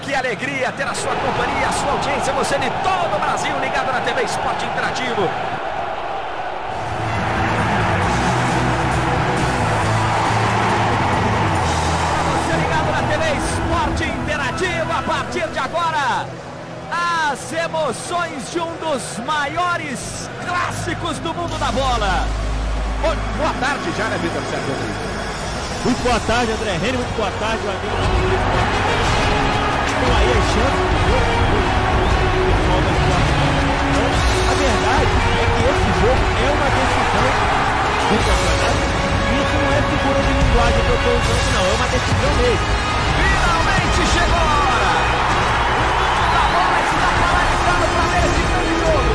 Que alegria ter a sua companhia, a sua audiência, você de todo o Brasil ligado na TV Esporte Interativo. Você ligado na TV Esporte Interativo, a partir de agora, as emoções de um dos maiores clássicos do mundo da bola. Boa tarde já, né, Vitor Sérgio Rodrigues? Muito boa tarde, André Henrique, muito boa tarde, meu amigo. Estão aí as chances do jogo. A verdade é que esse jogo é uma decisão do campeonato. Isso não é figura de linguagem que eu estou usando, não. É uma decisão mesmo. Finalmente chegou a hora. O mundo da bola está paralisado para ver esse grande jogo.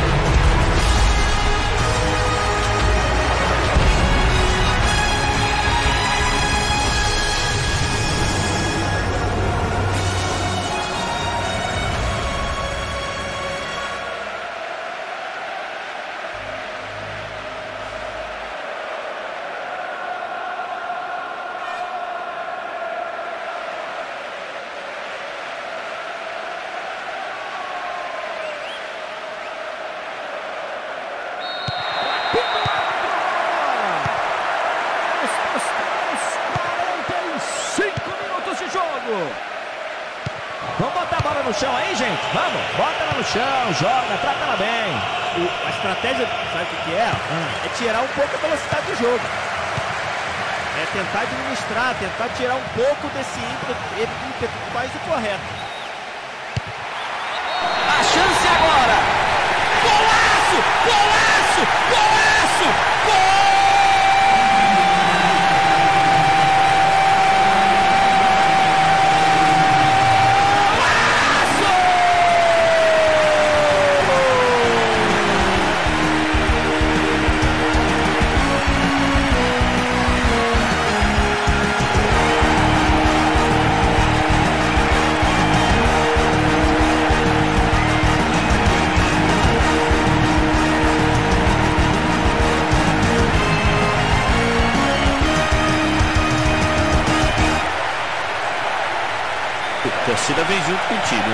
Vamos botar a bola no chão aí, gente? Vamos, bota ela no chão, joga, trata ela bem. A estratégia, sabe o que é? É tirar um pouco a velocidade do jogo. É tentar administrar, tentar tirar um pouco desse ímpeto mais do correto. A chance agora. Golaço! Golaço! Golaço! Gol! A torcida vem junto com o time.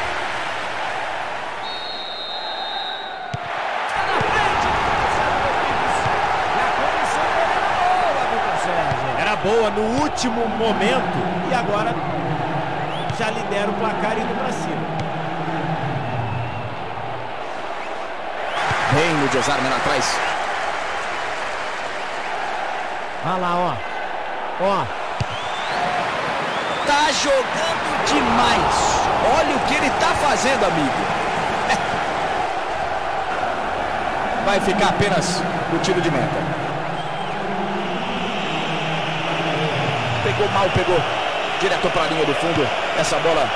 Era boa no último momento e agora já lidera o placar indo para cima. Reino de Osarmen atrás. Olha lá, ó. Tá jogando demais. Olha o que ele tá fazendo, amigo. Vai ficar apenas o tiro de meta. Pegou mal, pegou direto para a linha do fundo. Essa bola.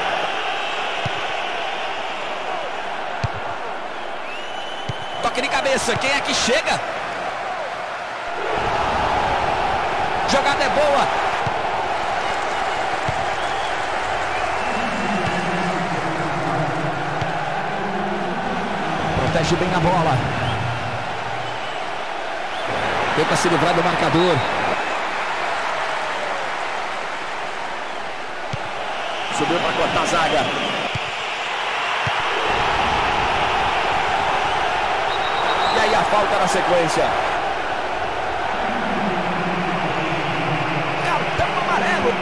Toque de cabeça. Quem é que chega? Jogada é boa. Protege bem a bola. Tenta se livrar do marcador. Subiu para cortar a zaga. E aí a falta na sequência. Cartão amarelo.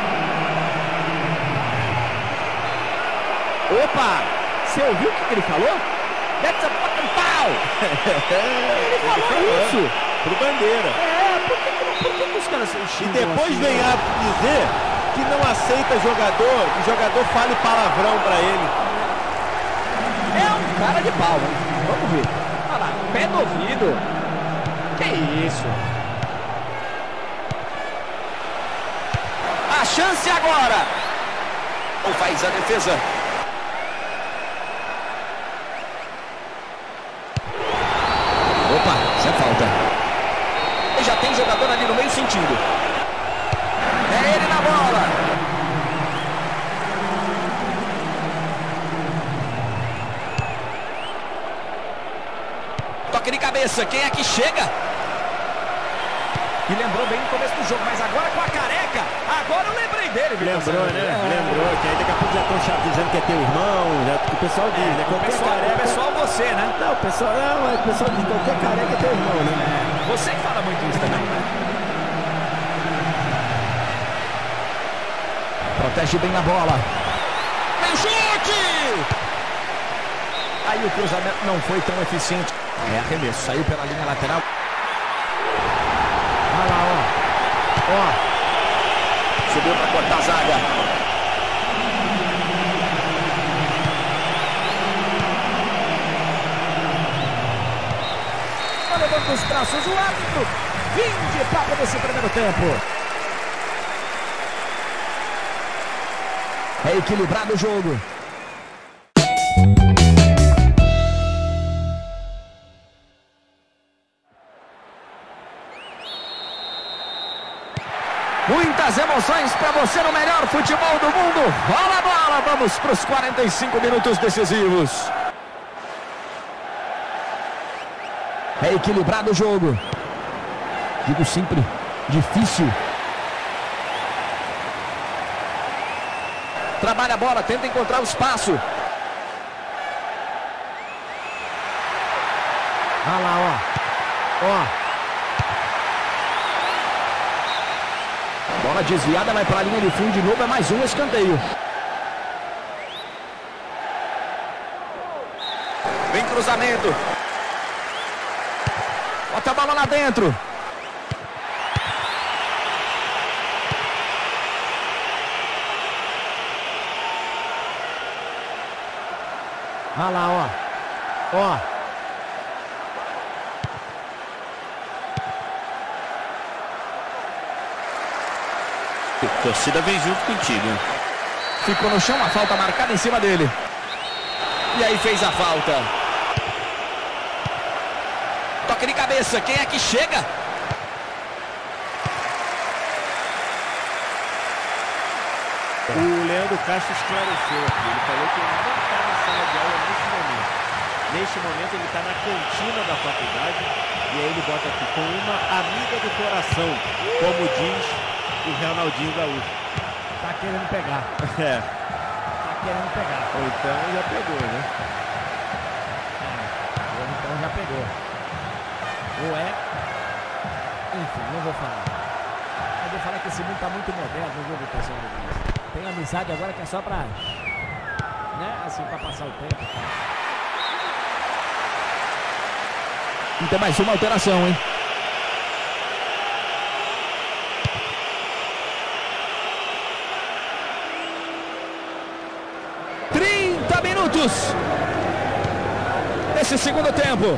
Opa! Você ouviu o que ele falou? That's a fucking foul! Ele falou isso pro Bandeira. Por que os caras E depois vem a dizer que não aceita jogador, que o jogador fale palavrão pra ele. É um cara de pau, hein? Vamos ver. Olha lá, pé no ouvido. Que isso? A chance agora. Ou faz a defesa. Opa, isso é falta. E já tem jogador ali no meio sentindo. É ele na bola. Toque de cabeça. Quem é que chega? E lembrou bem no começo do jogo, mas agora com a careca, agora eu lembrei dele. Lembrou, né? Lembrou, que aí daqui a pouco já estão dizendo que é teu irmão, já, o pessoal diz, né? Qualquer careca... O pessoal você, né? Não, o pessoal diz que qualquer careca é teu irmão, né? Você que fala muito isso também, né? Protege bem na bola. Tem chute! Aí o cruzamento não foi tão eficiente. É arremesso, saiu pela linha lateral. Olha lá, ó. Subiu para cortar a zaga. Levanta os braços o árbitro. Fim de papo desse primeiro tempo. É equilibrado o jogo. Muitas emoções para você no melhor futebol do mundo. Rola a bola, vamos para os 45 minutos decisivos. É equilibrado o jogo. Digo sempre, difícil. Trabalha a bola, tenta encontrar o espaço. Olha lá, ó. Bola desviada, vai para a linha de fundo de novo, é mais um escanteio. Vem cruzamento. Bota a bola lá dentro. Olha lá, ó. A torcida vem junto contigo. Ficou no chão, a falta marcada em cima dele. E aí fez a falta. Toque de cabeça, quem é que chega? O Leandro Castro esclareceu aqui. Ele falou que ele não está na sala de aula neste momento. Neste momento ele está na cantina da faculdade. E aí ele bota aqui, com uma amiga do coração, como diz o Ronaldinho Gaúcho. Tá querendo pegar. É. Tá querendo pegar. Ou então já pegou, né? Ou então já pegou. Ou é... Enfim, não vou falar. Eu vou falar que esse mundo tá muito moderno, viu, pessoal? Tem amizade agora que é só pra... né? Assim, pra passar o tempo. E tem mais uma alteração, hein? Nesse segundo tempo.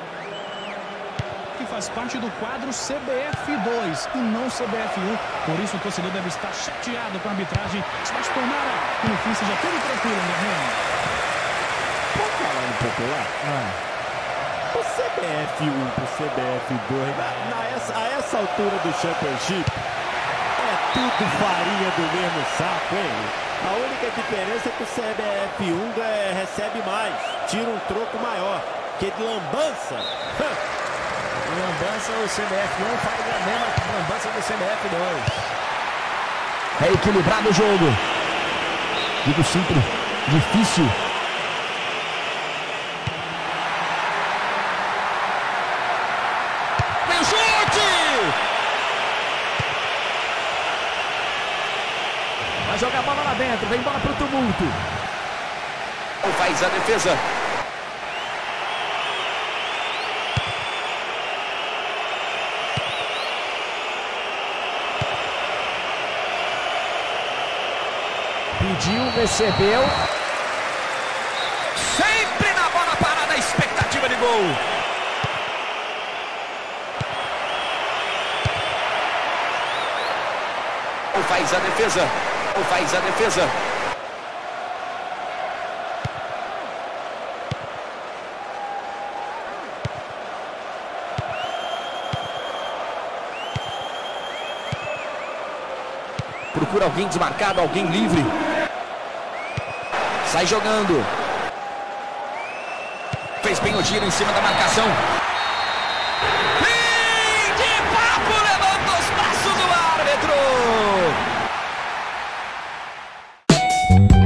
Que faz parte do quadro CBF2 e não CBF1. Por isso o torcedor deve estar chateado com a arbitragem. Mas tomara que no fim seja tudo tranquilo, né, Renan? Pode falar um pouco lá? O CBF1 pro CBF2, a essa altura do Championship, é tudo farinha do mesmo saco, hein? A única diferença é que o CBF1 recebe mais, tira um troco maior, que de lambança. Lambança, o CBF1 faz a mesma lambança do CBF2. É equilibrado o jogo. Digo sempre, difícil. Tem chute! Vai jogar a bola lá dentro, vem bola pro tumulto. Faz a defesa. Pediu, recebeu. Sempre na bola parada, expectativa de gol. Faz a defesa. Faz a defesa. Procura alguém desmarcado, alguém livre. Sai jogando. Fez bem o giro em cima da marcação. Fim de papo, levantou Tchau.